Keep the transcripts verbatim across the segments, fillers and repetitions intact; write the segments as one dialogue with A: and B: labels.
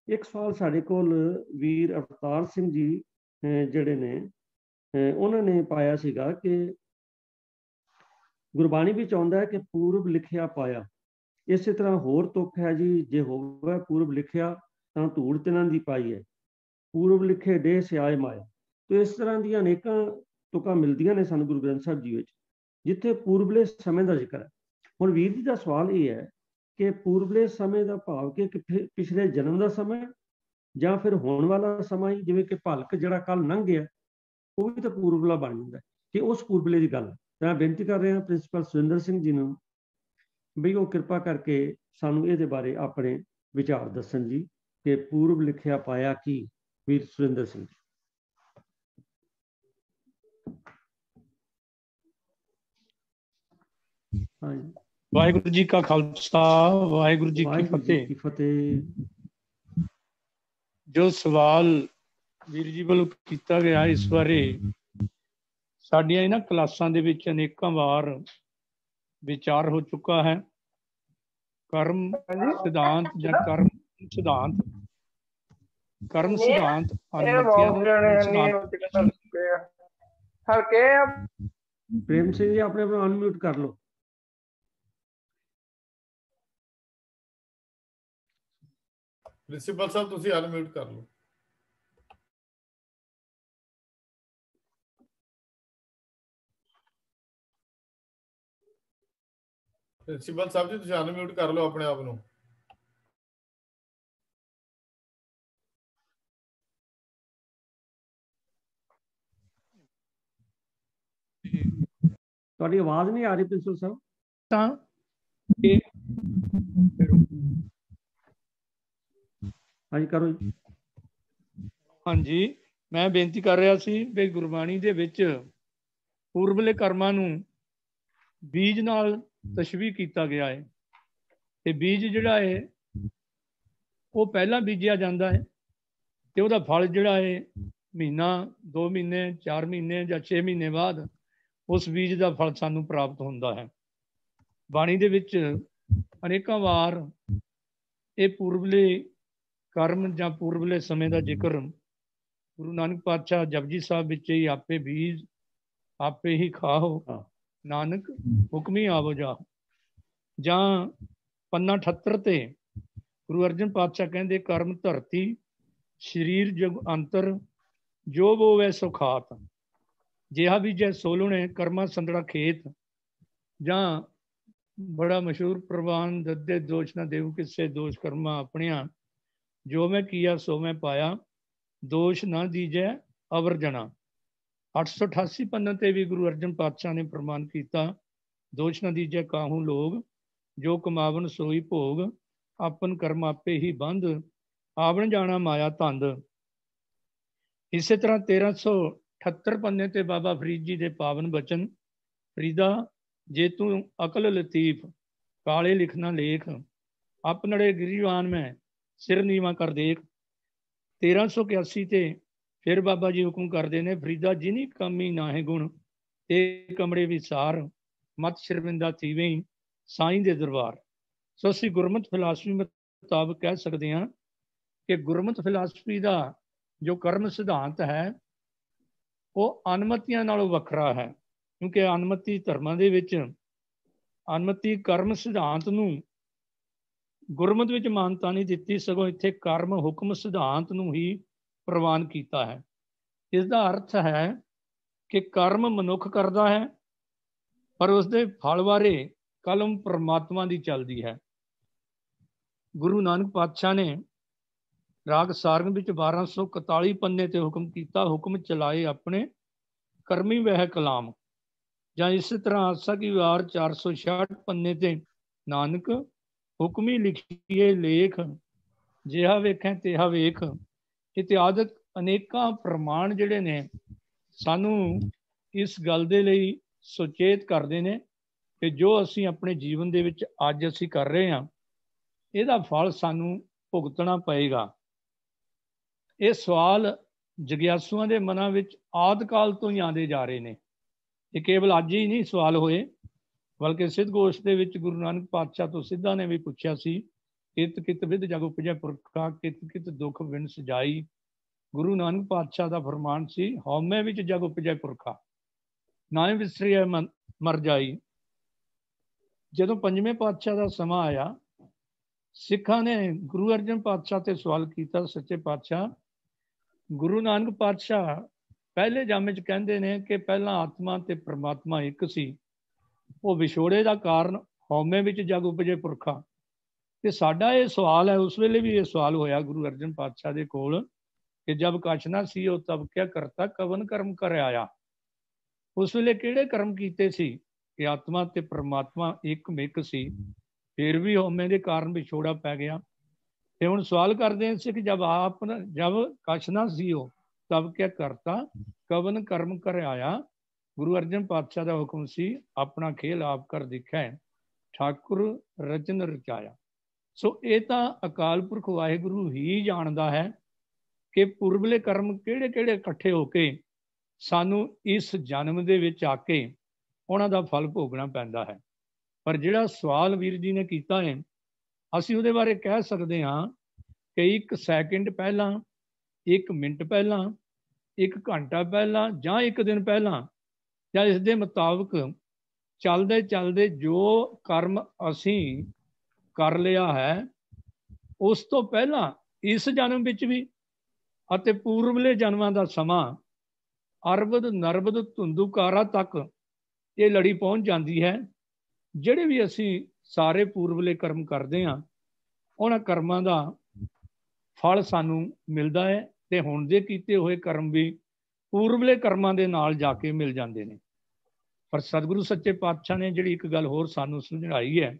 A: एक सवाल साढ़े कोल वीर अवतार सिंह जी ਜਿਹੜੇ ਨੇ ਉਹਨਾਂ ਨੇ ਪਾਇਆ ਸੀਗਾ ਕਿ ਗੁਰਬਾਣੀ ਵਿੱਚ ਆਉਂਦਾ ਹੈ ਕਿ ਪੂਰਬ ਲਿਖਿਆ ਪਾਇਆ। ਇਸੇ ਤਰ੍ਹਾਂ ਹੋਰ ਤੁਕ ਹੈ ਜੀ, ਜੇ ਹੋਵੇ ਪੂਰਬ ਲਿਖਿਆ ਤਾਂ ਧੂੜ ਤਿਨਾਂ ਦੀ ਪਾਈ ਹੈ, ਪੂਰਬ ਲਿਖੇ ਡੇ ਸਿਆਏ ਮਾਇਆ। ਤੇ ਇਸ ਤਰ੍ਹਾਂ ਦੀਆਂ ਅਨੇਕਾਂ ਤੁਕਾਂ ਮਿਲਦੀਆਂ ਨੇ ਸਾਨੂੰ ਗੁਰੂ ਗ੍ਰੰਥ ਸਾਹਿਬ ਜੀ ਵਿੱਚ, ਜਿੱਥੇ ਪੂਰਬਲੇ ਸਮੇਂ ਦਾ ਜ਼ਿਕਰ ਹੈ। ਹੁਣ ਵੀਰ ਜੀ ਦਾ ਸਵਾਲ ਇਹ ਹੈ ਕਿ ਪੂਰਬਲੇ ਸਮੇਂ ਦਾ ਭਾਵ ਕਿ ਪਿਛਲੇ ਜਨਮ ਦਾ ਸਮਾਂ ਜਾਂ ਫਿਰ ਹੋਣ ਵਾਲਾ ਸਮਾਂ ਹੀ, ਜਿਵੇਂ ਕਿ ਭਲਕ ਜਿਹੜਾ ਕੱਲ ਲੰਘ ਗਿਆ ਉਹ ਵੀ ਤਾਂ ਪੂਰਬਲਾ ਬਣ ਜਾਂਦਾ ਕਿ ਉਸ ਪੂਰਬਲੇ ਦੀ ਗੱਲ। ਮੈਂ ਬੇਨਤੀ ਕਰ ਰਿਹਾ ਪ੍ਰਿੰਸੀਪਲ ਸੁਰਿੰਦਰ ਸਿੰਘ ਜੀ ਨੂੰ ਵੀ ਉਹ ਕਿਰਪਾ ਕਰਕੇ ਸਾਨੂੰ ਇਹਦੇ ਬਾਰੇ ਆਪਣੇ ਵਿਚਾਰ ਦੱਸਣ ਜੀ ਕਿ ਪੂਰਬ ਲਿਖਿਆ ਪਾਇਆ ਕੀ। ਵੀਰ ਸੁਰਿੰਦਰ ਸਿੰਘ ਜੀ। ਹਾਂਜੀ।
B: ਵਾਹਿਗੁਰੂ ਜੀ ਕਾ ਖਾਲਸਾ, ਵਾਹਿਗੁਰੂ ਜੀ ਕੀ ਫਤਿਹ।
A: ਕੀ ਫਤਿਹ।
B: ਜੋ ਸਵਾਲ ਵੀਰ ਜੀ ਵੱਲੋਂ ਕੀਤਾ ਗਿਆ ਇਸ ਬਾਰੇ ਸਾਡੀਆਂ ਇਹਨਾਂ ਕਲਾਸਾਂ ਦੇ ਵਿੱਚ ਅਨੇਕਾਂ ਵਾਰ ਵਿਚਾਰ ਹੋ ਚੁੱਕਾ ਹੈ। ਕਰਮ ਸਿਧਾਂਤ ਜਾਂ ਕਰਮ ਸਿਧਾਂਤ ਕਰਮ ਸਿਧਾਂਤ
A: ਪ੍ਰੇਮ ਸਿੰਘ ਜੀ ਆਪਣੇ ਆਪ ਅਨਮਿਊਟ ਕਰ ਲਓ।
C: ਪ੍ਰਿੰਸੀਪਲ ਸਾਹਿਬ ਤੁਸੀਂ ਅਨਮਿਊਟ ਕਰ ਲਓ। ਪ੍ਰਿੰਸੀਪਲ ਸਾਹਿਬ ਜੀ ਤੁਸੀਂ ਅਨਮਿਊਟ ਕਰ ਲਓ ਆਪਣੇ ਆਪ ਨੂੰ।
A: ਤੁਹਾਡੀ ਆਵਾਜ਼ ਨਹੀਂ ਆ ਰਹੀ ਪ੍ਰਿੰਸੀਪਲ ਸਾਹਿਬ।
B: ਤਾਂ
A: ਹਾਂਜੀ ਕਰੋ ਜੀ।
B: ਹਾਂਜੀ, ਮੈਂ ਬੇਨਤੀ ਕਰ ਰਿਹਾ ਸੀ ਵੀ ਗੁਰਬਾਣੀ ਦੇ ਵਿੱਚ ਪੂਰਬਲੇ ਕਰਮਾਂ ਨੂੰ ਬੀਜ ਨਾਲ ਤਸ਼ਬੀਹ ਕੀਤਾ ਗਿਆ ਹੈ ਤੇ ਬੀਜ ਜਿਹੜਾ ਹੈ ਉਹ ਪਹਿਲਾਂ ਬੀਜਿਆ ਜਾਂਦਾ ਹੈ ਤੇ ਉਹਦਾ ਫਲ ਜਿਹੜਾ ਹੈ ਮਹੀਨਾ, ਦੋ ਮਹੀਨੇ, ਚਾਰ ਮਹੀਨੇ ਜਾਂ ਛੇ ਮਹੀਨੇ ਬਾਅਦ ਉਸ ਬੀਜ ਦਾ ਫਲ ਸਾਨੂੰ ਪ੍ਰਾਪਤ ਹੁੰਦਾ ਹੈ। ਬਾਣੀ ਦੇ ਵਿੱਚ ਅਨੇਕਾਂ ਵਾਰ ਇਹ ਪੂਰਬਲੇ ਕਰਮ ਜਾਂ ਪੂਰਬਲੇ ਸਮੇਂ ਦਾ ਜ਼ਿਕਰ ਗੁਰੂ ਨਾਨਕ ਪਾਤਸ਼ਾਹ ਜਪਜੀ ਸਾਹਿਬ ਵਿੱਚ ਹੀ ਆਪੇ ਬੀਜ ਆਪੇ ਹੀ ਖਾਓ ਨਾਨਕ ਹੁਕਮੀ ਆਵੋ ਜਾ, ਜਾਂ ਪੰਨਾ ਅਠੱਤਰ ਤੇ ਗੁਰੂ ਅਰਜਨ ਪਾਤਸ਼ਾਹ ਕਹਿੰਦੇ ਕਰਮ ਧਰਤੀ ਸਰੀਰ ਜਗ ਅੰਤਰ ਜੋ ਬੋਵੇ ਸੋ ਖਾਤ, ਜਿਹਾ ਬੀਜੈ ਸੋਲਣੇ ਕਰਮਾ ਸੰਦੜਾ ਖੇਤ। ਜਾਂ ਬੜਾ ਮਸ਼ਹੂਰ ਪ੍ਰਵਾਨ ਦੱਦੇ ਦੋਸ਼ ਨਾ ਦੇਵ ਕਿਸੇ ਦੋਸ਼ ਕਰਮਾ ਆਪਣਿਆ, ਜੋ ਮੈਂ ਕੀਆ ਸੋ ਮੈਂ ਪਾਇਆ ਦੋਸ਼ ਨਾ ਦੀਜੈ ਅਵਰ ਜਣਾ। ਅੱਠ ਸੌ ਅਠਾਸੀ ਪੰਨੇ ਤੇ ਵੀ ਗੁਰੂ ਅਰਜਨ ਪਾਤਸ਼ਾਹ ਨੇ ਪ੍ਰਮਾਣ ਕੀਤਾ ਦੋਸ਼ ਨਾ ਦੀਜੈ ਕਾਹੂ ਲੋਗ, ਜੋ ਕਮਾਵਨ ਸੋਈ ਭੋਗ ਆਪਨ ਕਰਮ ਆਪੇ ਹੀ ਬੰਧ ਆਵਣ ਜਾਣਾ ਮਾਇਆ ਧੰਦ। ਇਸੇ ਤਰ੍ਹਾਂ ਤੇਰਾਂ ਸੌ ਅਠੱਤਰ ਪੰਨੇ ਤੇ ਬਾਬਾ ਫਰੀਦ ਜੀ ਦੇ ਪਾਵਨ ਬਚਨ, ਫਰੀਦਾ ਜੇ ਤੂੰ ਅਕਲ ਲਤੀਫ ਕਾਲੇ ਲਿਖਣਾ ਲੇਖ, ਆਪਨੜੇ ਗਿਰੀਵਾਨ ਮੈਂ ਸਿਰ ਨੀਵਾਂ ਕਰ ਦੇਖ। ਤੇਰਾਂ ਸੌ ਇਕਿਆਸੀ ਤੇ ਫਿਰ ਬਾਬਾ ਜੀ ਹੁਕਮ ਕਰਦੇ ਨੇ, ਫਰੀਦਾ ਜਿਨੀ ਕਮੀ ਨਾਹੇ ਗੁਣ ਤੇ ਕਮੜੇ ਵਿਸਾਰ, ਮਤ ਸ਼ਰਮਿੰਦਾ ਥੀਵੇਂ ਸਾਈਂ ਦੇ ਦਰਬਾਰ। ਸੋ ਅਸੀਂ ਗੁਰਮਤ ਫਿਲਾਸਫੀ ਮੁਤਾਬਕ ਕਹਿ ਸਕਦੇ ਹਾਂ ਕਿ ਗੁਰਮਤ ਫਿਲਾਸਫੀ ਦਾ ਜੋ ਕਰਮ ਸਿਧਾਂਤ ਹੈ ਉਹ ਅਨਮਤੀਆਂ ਨਾਲੋਂ ਵੱਖਰਾ ਹੈ, ਕਿਉਂਕਿ ਅਨਮਤੀ ਧਰਮਾਂ ਦੇ ਵਿੱਚ ਅਨਮਤੀ ਕਰਮ ਸਿਧਾਂਤ ਨੂੰ ਗੁਰਮਤ ਵਿੱਚ ਮਾਨਤਾ ਨਹੀਂ ਦਿੱਤੀ, ਸਗੋਂ ਇੱਥੇ ਕਰਮ ਹੁਕਮ ਸਿਧਾਂਤ ਨੂੰ ਹੀ ਪ੍ਰਵਾਨ ਕੀਤਾ ਹੈ। ਇਸ ਦਾ ਅਰਥ ਹੈ ਕਿ ਕਰਮ ਮਨੁੱਖ ਕਰਦਾ ਹੈ ਪਰ ਉਸਦੇ ਫਲ ਬਾਰੇ ਕਲਮ ਪਰਮਾਤਮਾ ਦੀ ਚੱਲਦੀ ਹੈ। ਗੁਰੂ ਨਾਨਕ ਪਾਤਸ਼ਾਹ ਨੇ ਰਾਗ ਸਾਰੰਗ ਵਿੱਚ ਬਾਰਾਂ ਸੌ ਇਕਤਾਲੀ ਪੰਨੇ ਤੇ ਹੁਕਮ ਕੀਤਾ, ਹੁਕਮ ਚਲਾਏ ਆਪਣੇ ਕਰਮੀ ਵਹਿ ਕਲਾਮ। ਜਾਂ ਇਸੇ ਤਰ੍ਹਾਂ ਆਸਾ ਕੀ ਵਾਰ ਚਾਰ ਸੌ ਛਿਆਹਠ ਪੰਨੇ ਤੇ ਨਾਨਕ ਹੁਕਮੀ ਲਿਖੀਏ ਲੇਖ, ਜਿਹਾ ਵੇਖੈ ਤਿਹਾ ਵੇਖ। ਇਤਿਆਦਿਕ ਅਨੇਕਾਂ ਪ੍ਰਮਾਣ ਜਿਹੜੇ ਨੇ ਸਾਨੂੰ ਇਸ ਗੱਲ ਦੇ ਲਈ ਸੁਚੇਤ ਕਰਦੇ ਨੇ ਕਿ ਜੋ ਅਸੀਂ ਆਪਣੇ ਜੀਵਨ ਦੇ ਵਿੱਚ ਅੱਜ ਅਸੀਂ ਕਰ ਰਹੇ ਹਾਂ ਇਹਦਾ ਫਲ ਸਾਨੂੰ ਭੁਗਤਣਾ ਪਏਗਾ। ਇਹ ਸਵਾਲ ਜਗਿਆਸੂਆਂ ਦੇ ਮਨਾਂ ਵਿੱਚ ਆਦਿ ਕਾਲ ਤੋਂ ਹੀ ਆਉਂਦੇ ਜਾ ਰਹੇ ਨੇ। ਇਹ ਕੇਵਲ ਅੱਜ ਹੀ ਨਹੀਂ ਸਵਾਲ ਹੋਏ, ਬਲਕਿ ਸਿੱਧ ਗੋਸ਼ ਦੇ ਵਿੱਚ ਗੁਰੂ ਨਾਨਕ ਪਾਤਸ਼ਾਹ ਤੋਂ ਸਿੱਧਾਂ ਨੇ ਵੀ ਪੁੱਛਿਆ ਸੀ कित कित विद जग उपजै पुरखा, कित कित दुख बिन सजाई। गुरु नानक पातशाह का फरमान सी, हौमे विच जग उपजै पुरखा, ना विसरिया मर जाई। जदों पंजवें पातशाह का समा आया, सिखा ने गुरु अर्जन पातशाह ते सवाल किया, सच्चे पातशाह गुरु नानक पातशाह पहले जामे च कहते हैं कि पहला आत्मा ते परमात्मा एक सी, वो विछोड़े का कारण हौमे विच जग उपजे पुरखा। ते साडा ये सवाल है, उस वेले भी ये सवाल होया गुरु अर्जन पातशाह दे कोल कि जब कछ ना सी हो तब क्या करता, कवन कर्म कर आया। उस वेले किहड़े कर्म कीते सी कि आत्मा ते परमात्मा एक मिक सी, फिर भी हौमे के कारण विछोड़ा पै गया। ते हुण सवाल करते हैं कि जब आप जब कछ ना सी हो तब क्या करता, कवन कर्म कर आया। गुरु अर्जन पातशाह का हुक्म सी, अपना खेल आप कर दिखा, ठाकुर रचन रचाया। सो ये तो अकाल पुरख वाहिगुरु ही जानता है कि पुरबले कर्म किहड़े किहड़े इकट्ठे होके सानू इस जन्म दे विच आके उन्हां दा फल भोगना पैंदा है। पर जिहड़ा सवाल वीर जी ने कीता है, असीं उहदे बारे कह सकते हाँ कि एक सैकेंड पहला, एक मिनट पहला, एक घंटा पहला जां एक दिन पहला, या इस दे मुताबिक चलदे चलदे जो कर्म असीं कर लिया है, उस तो पहला इस जन्म विच भी अते पूर्वले जन्मां दा समां अरबद नरबद धुंदुकारा तक ये लड़ी पहुँच जाती है। ਜਿਹੜੇ भी असी सारे पूर्वले कर्म करते हाँ, उन्हां कर्मां दा फल सानू मिलता है, ते हुण दे कीते होए कर्म भी पूर्वले कर्मां दे नाल जाके मिल जाते हैं। पर सतगुरु सच्चे पातशाह ने जिहड़ी एक गल होर सानू समझाई है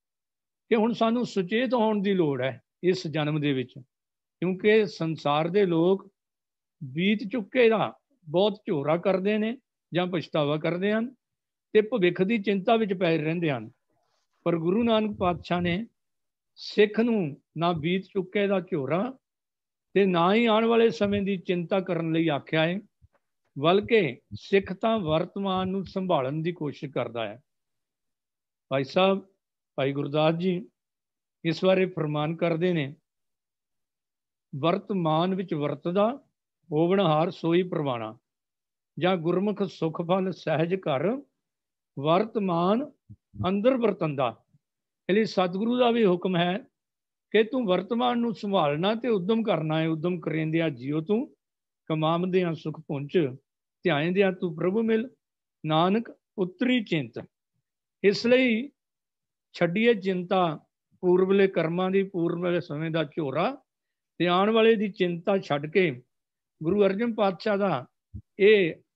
B: कि हुण सानू सुचेत होण दी लोड़ है इस जन्म दे विच, क्योंकि संसार दे लोग बीत चुके दा बहुत झोरा करते हैं जां पछतावा करते हैं ते भविख की चिंता विच पै रहिंदे हन। पर गुरु नानक पातशाह ने सिख नूं ना बीत चुके दा झोरा ते ना ही आने वाले समय की चिंता करने लई आख्या है, बल्कि सिख तां वर्तमान नूं संभालण की कोशिश करता है। भाई साहब भाई गुरदास जी इस बारे फरमान करते हैं, वर्तमान विच वरतदा होवनहार सोई परवाना, जां गुरमुख सुख फल सहज कर वर्तमान अंदर वरतंदा। इसलिए सतगुरु का भी हुक्म है कि तू वर्तमान नूं संभालना ते उद्यम करना है। उद्यम करेंदिया जियो तू कमावदिया सुख पुंच, ध्याएंदिया तू प्रभु मिल, नानक उतरी चिंत। इसलिए छड्डिए चिंता पूर्वले कर्मां दी, पूर्वले समय का झोरा ते आने वाले की चिंता छड्ड के गुरु अर्जन पातशाह का ये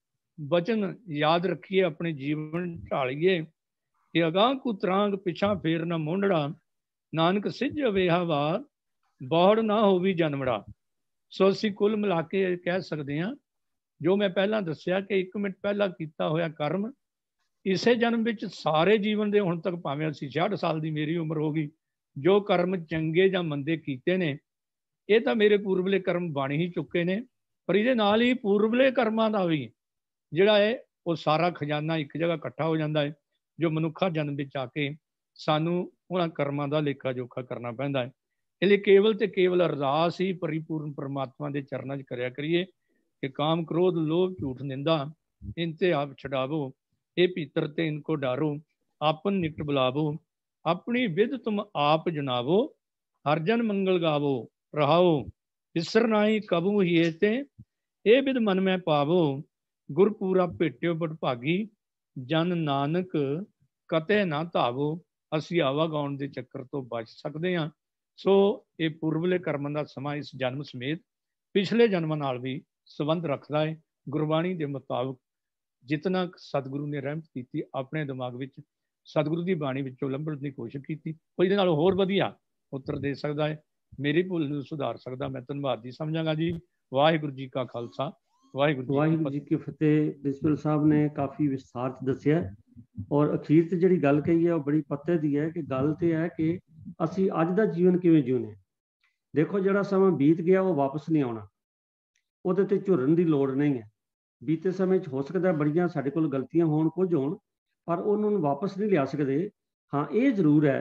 B: वचन याद रखिए, अपने जीवन ढालिए कि अगाह को त्रांग पिछा फेर न मोंडड़ा, नानक सिज वेहा वार बौड़ ना होवी जन्मड़ा। सो असीं कुल मिला के कह सकते हैं, जो मैं पहला दसिया कि एक मिनट पहला किया होया कर्म इसे जन्म विच सारे जीवन दे हुण तक, भावें असीं छियाठ साल की मेरी उम्र होगी, जो कर्म चंगे जां मंदे कीते ने ये तो मेरे पूर्वले कर्म बन ही चुके ने। पर इहदे नाल ही पूर्वले कर्मां दा भी जिहड़ा है वो सारा खजाना एक जगह इकट्ठा हो जाता है, जो मनुखा जन्म विच आके सानू उन्हां कर्मां दा लेखा जोखा करना पैंदा है। इसलिए केवल ते केवल अरदास ही परिपूर्ण परमात्मा के चरणों च करया करिए कि काम क्रोध लोभ झूठ निंदा इनते आप छडावो, ये भीतर ते इनको डारो, आपन निकट बुलावो, अपनी विद तुम आप जनावो, हरजन मंगल गावो रहाओ, विसर नाई कबू ही ते ये विद मन में पावो, गुरपूरा भेट्यो बड़भागी, जन नानक कते ना धावो। असी आवागौण के चक्कर तो बच सकते हाँ। सो ये पूर्वले कर्मां दा समा इस जन्म समेत पिछले जन्मां नाल भी संबंध रखता है। गुरबाणी के मुताबिक जितना सतगुरु ने रहमत की अपने दिमाग में सतगुरु की बाणी विचों लंभण की कोशिश की, कोई इहदे नालों होर वधिया उत्तर दे सकता है, मेरी भुल नूं सुधार सकता। मैं धन्नवादी समझांगा जी। वाहिगुरू जी का खालसा वाहिगुरू
A: वाहिगुरू जी की फतेह। प्रिंसिपल साहब ने काफ़ी विस्तार च दसिया और अखीर ते जिहड़ी गल कही है वो बड़ी पते दी है कि गल ते है कि असी अज दा जीवन किवें जीउने। देखो जिहड़ा समा बीत गया वो वापस नहीं आउणा, ਉਹਦੇ ਤੇ ਝੁਰਨ ਦੀ ਲੋੜ नहीं है। बीते समय च हो सकता बड़ियां साडे कोल गलतियां होण कुछ होण पर ਉਹਨੂੰ ਵਾਪਸ नहीं लिया सकते। हाँ ये जरूर है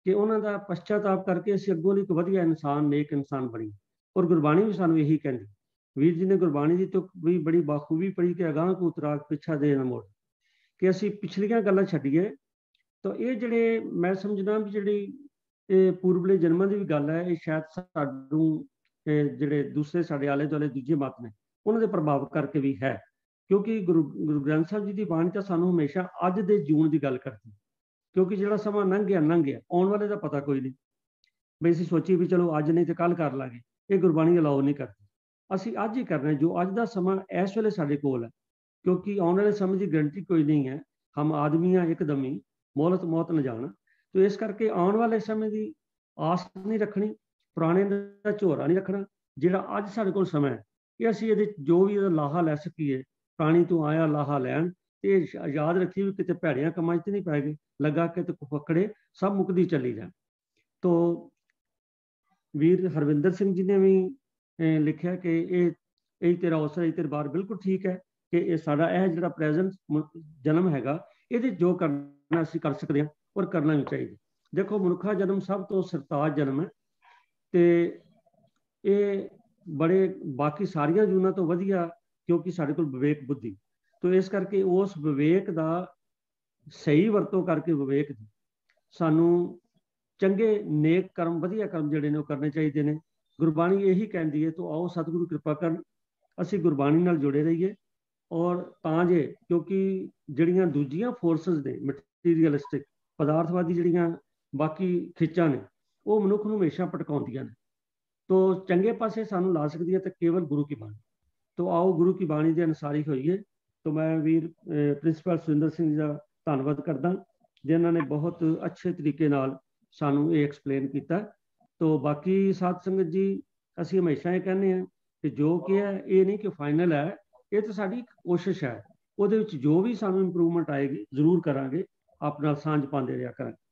A: कि उन्हों का पश्चाताप करके असीं अगों एक वधिया इंसान नेक इंसान बनी। और गुरबाणी भी सानू यही कहती, वीर जी ने गुरबाणी की तुक भी बड़ी बाखूबी पढ़ी कि अगाह को उतराग पिछा दे न मोड़, कि असीं पिछलियां गल्लां छड्डीए। तो ये जिहड़े मैं समझदा भी जिहड़ी पूर्वले जन्मां दी भी गल है, ये शायद सानू जिहड़े दूसरे साडे आले दुआले दूजे मत ने उन्हां दे प्रभाव करके भी है, क्योंकि गुरु गुरु ग्रंथ साहब जी की बाणी तो सानू हमेशा अज दे जून की गल करती, क्योंकि जिहड़ा समा लंघ गया लंघ गया, आउण वाले का पता कोई नहीं। बई असीं सोचीए भी चलो अज नहीं तो कल कर लांगे, ये गुरबाणी अलाउ नहीं करती। असीं अज ही करना जो अज का समा इस वेले साडे कोल है, क्योंकि आने वाले समय की गारंटी कोई नहीं है। हम आदमी हाँ एकदम ही, मोहलत मौत न जाना। तो इस करके आने वाले समय की आस नहीं रखनी, पुराने का झोरा नहीं रखना। जिहड़ा अज साडे कोल समय है, ये असीं इहदे जो भी इहदा लाहा लै सकीए, पानी तो आया लाहा लैन, ते याद रखिए भी किते भैड़ियां कमां च नहीं पै गए, लगा के ते पकड़े सब मुकदी चली जाए। तो वीर हरविंदर सिंह जी ने भी लिखा कि ये तेरा अवसर है, तेरे बार बिल्कुल ठीक है कि ये साडा यह जिहड़ा प्रेजेंट जन्म हैगा, ये जो करना असीं कर सकते हैं और करना भी चाहिए। देखो मनुखा जन्म सब तो सरताज जन्म है, तो ये बड़े बाकी सारिया जूना तो वधिया, क्योंकि साडे कोल विवेक बुद्धि। तो इस करके उस विवेक का सही वरतों करके विवेक दी सानू चंगे नेक कर्म वधिया कर्म जिहड़े ने करने चाहिए ने। गुरबाणी यही कहती है। तो आओ सतगुरु कृपा कर असीं गुरबाणी नाल जुड़े रहिए, और तां जे क्योंकि जिहड़ियां दूजियां फोर्सेस ने मटीरियलिस्टिक पदार्थवादी जिहड़ियां बाकी खिच्चां ने, वो मनुख नूं हमेशा भटकाउंदियां ने। तो चंगे पासे सानू ला सकदी है तो केवल गुरु की बाणी। तो आओ गुरु की बाणी के अनुसार ही होइए। तो मैं वीर प्रिंसीपल सुरिंदर सिंह जी का धन्नवाद करदा, जिन्हां ने बहुत अच्छे तरीके नाल सानू ये एक्सप्लेन किया। तो बाकी साध संगत जी, असीं हमेशा ये कहने हैं कि जो कि है ये नहीं कि फाइनल है, ये तो साडी कोशिश है। उहदे विच जो भी सानू इंप्रूवमेंट आएगी जरूर करांगे, आप नाल सांझ पांदे रहिया करांगे।